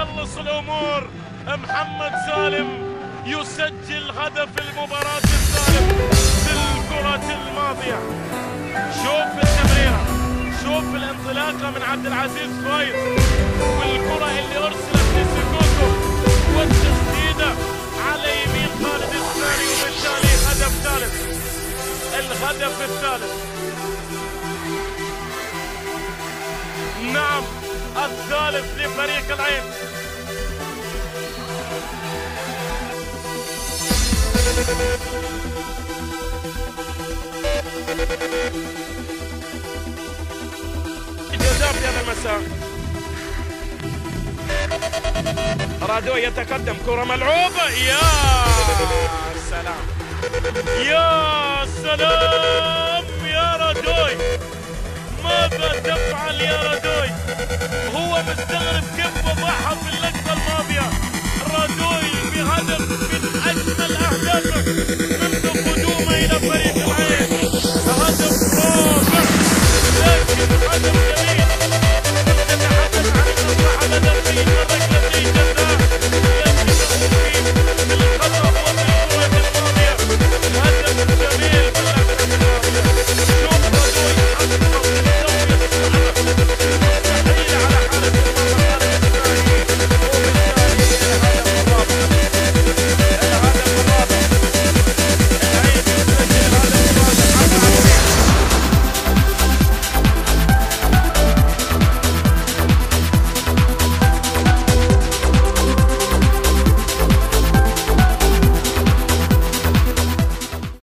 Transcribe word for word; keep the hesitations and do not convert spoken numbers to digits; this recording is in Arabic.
يخلص الأمور. محمد سالم يسجل هدف المباراة الثالث في الكرة الماضية. شوف التمريرة، شوف الانطلاقة من عبد العزيز فايز، والكرة اللي أرسلت لسكوكو والتسديدة على يمين خالد الثاني، وبالتالي هدف ثالث، الهدف الثالث. نعم الثالث لفريق العين. جزاء في هذا المساء. رادو يتقدم، كرة ملعوبة، يا سلام يا سلام يا رادوي، ماذا تفعل يا رادوي؟ هو مستني